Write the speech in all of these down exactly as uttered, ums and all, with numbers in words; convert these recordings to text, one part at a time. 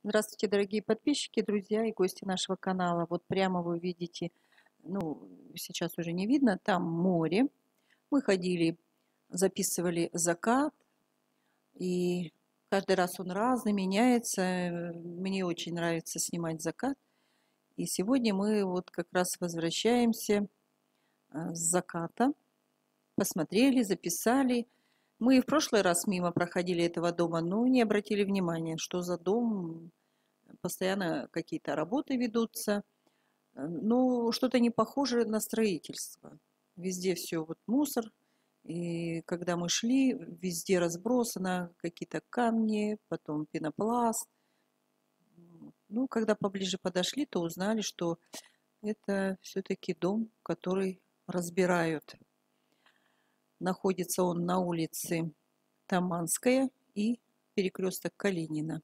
Здравствуйте, дорогие подписчики, друзья и гости нашего канала. Вот прямо вы видите, ну, сейчас уже не видно, там море. Мы ходили, записывали закат, и каждый раз он разный, меняется. Мне очень нравится снимать закат. И сегодня мы вот как раз возвращаемся с заката. Посмотрели, записали. Мы и в прошлый раз мимо проходили этого дома, но не обратили внимания, что за дом. Постоянно какие-то работы ведутся, но что-то не похоже на строительство. Везде все вот мусор, и когда мы шли, везде разбросано какие-то камни, потом пенопласт. Ну, когда поближе подошли, то узнали, что это все-таки дом, который разбирают. Находится он на улице Таманская и перекресток Калинина.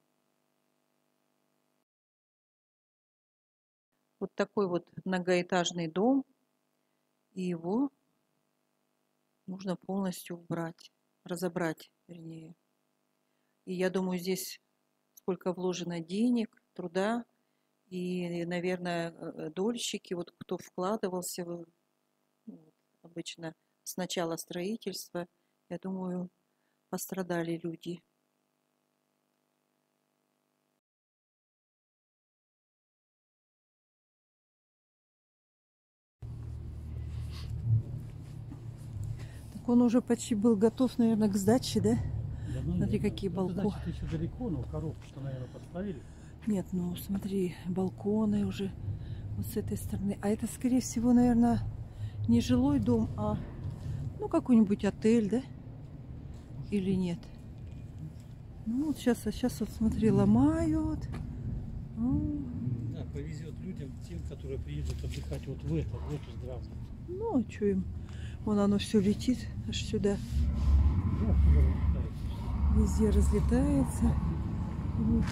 Вот такой вот многоэтажный дом, и его нужно полностью убрать, разобрать, вернее. И я думаю, здесь сколько вложено денег, труда, и, наверное, дольщики, вот кто вкладывался, в, ну, обычно с начала строительства, я думаю, пострадали люди. Он уже почти был готов, наверное, к сдаче, да? Да, ну, смотри, нет, какие ну, балконы. Значит, еще далеко, но коробку что, наверное, поставили. Нет, ну смотри, балконы уже вот с этой стороны. А это, скорее всего, наверное, не жилой дом, а ну какой-нибудь отель, да? Или нет? Ну вот сейчас, а сейчас вот смотри, ломают. Да, повезет людям, тем, которые приедут отдыхать вот в это, в эту здравствуйте. Ну, а что им? Вон оно все летит аж сюда. Да, везде разлетается. Вот.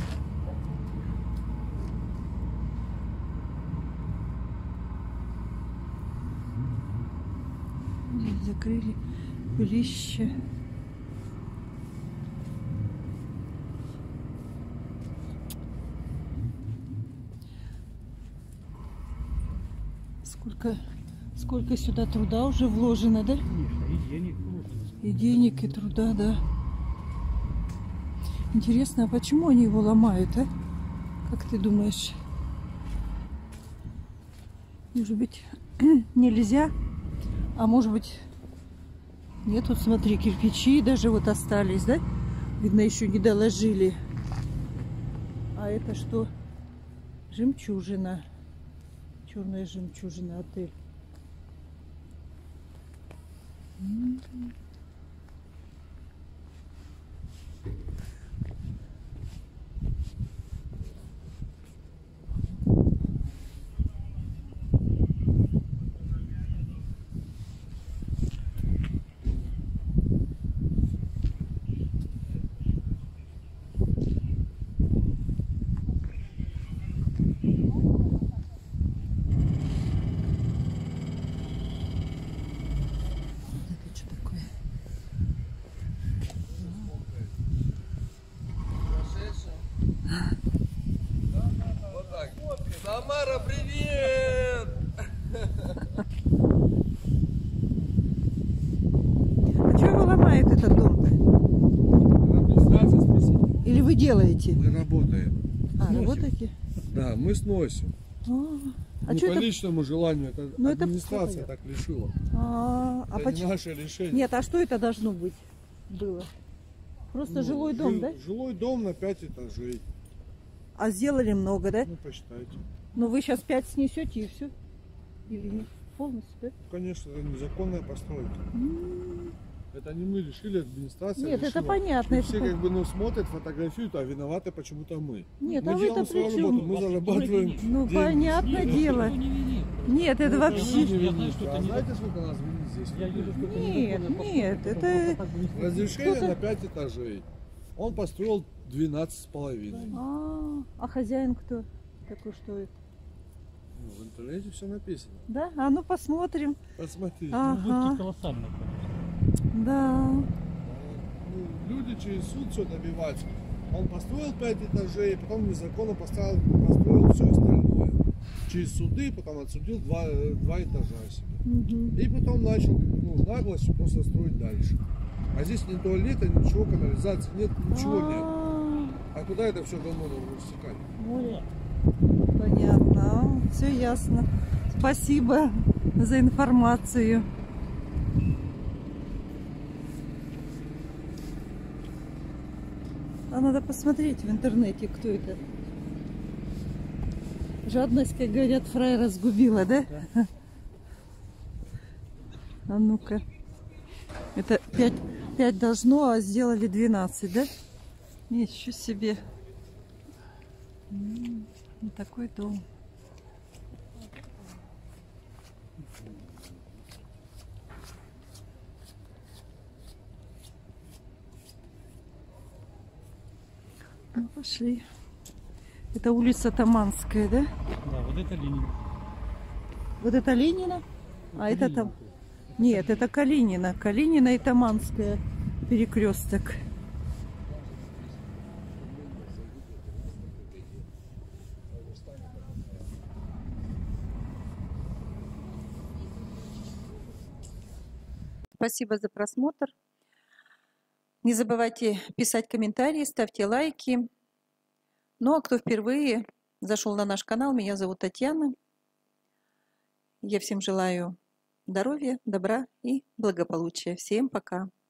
Здесь закрыли пылище. Сколько, сколько сюда труда уже вложено, да? Конечно, и денег вложено. И денег, и труда, да. Интересно, а почему они его ломают, а? Как ты думаешь? Может быть, нельзя? А может быть, нет, вот смотри, кирпичи даже вот остались, да? Видно, еще не доложили. А это что? Жемчужина. Черная жемчужина, отель. М-м-м. Вот так. Самара, привет! А что вы ломаете этот дом-то? Администрация спросить. Или вы делаете? Мы работаем. А, Сносим. работаете? Да, мы сносим. А, а Не что по это? личному желанию, это Ну, это администрация понятно. так решила. А, а Это не почему? наше решение. Нет, а что это должно быть? Было? Просто Ну, жилой дом, жил- да? Жилой дом на пять этажей. А сделали много, да? Ну, посчитайте. Ну вы сейчас пять снесете и все? Или нет? Полностью, да? Конечно, это незаконная постройка. М. Это не мы решили, администрация Нет, это решила. понятно. И это все пон- как бы ну, смотрят, фотографируют, а виноваты почему-то мы. Нет, мы а делаем вы-то свою при чем? работу, мы зарабатываем Ну деньги. понятное дело. Никто не винит. Нет, это Ну, вообще... не Я знаю, винит. что это А не знаете, сколько нас винит здесь? Я вижу, что это Нет, незаконная нет, постройка, это- просто так бы не сказали. Разрешение Кто-то- на пять этажей. Он построил двенадцать с половиной. А, а хозяин кто? Такой что это? Ну, в интернете все написано. Да? А ну посмотрим. Посмотрите. А. Ну, Ага. убытки колоссальные, конечно. Да. Ну, люди через суд все добиваются. Он построил пять этажей, потом незаконно поставил, построил все остальное. Через суды, потом отсудил два, два этажа себе. Мгм. И потом начал, ну, наглостью просто строить дальше. А здесь ни туалета, ничего, канализации нет, ничего нет. А, А куда это все говно высекать? море. Понятно. Все ясно. Спасибо за информацию. А надо посмотреть в интернете, кто это. Жадность, как говорят, фрай разгубила, да? Да. А ну-ка. Это пять, пять должно, а сделали двенадцать, да? Ничего себе. М, вот такой дом. Ну, пошли. Это улица Таманская, да? Да, вот это Ленин. Вот это Ленина? А это Ленин. там... Нет, это Калинина. Калинина и Таманская перекресток. Спасибо за просмотр. Не забывайте писать комментарии, ставьте лайки. Ну а кто впервые зашел на наш канал, меня зовут Татьяна. Я всем желаю здоровья, добра и благополучия. Всем пока!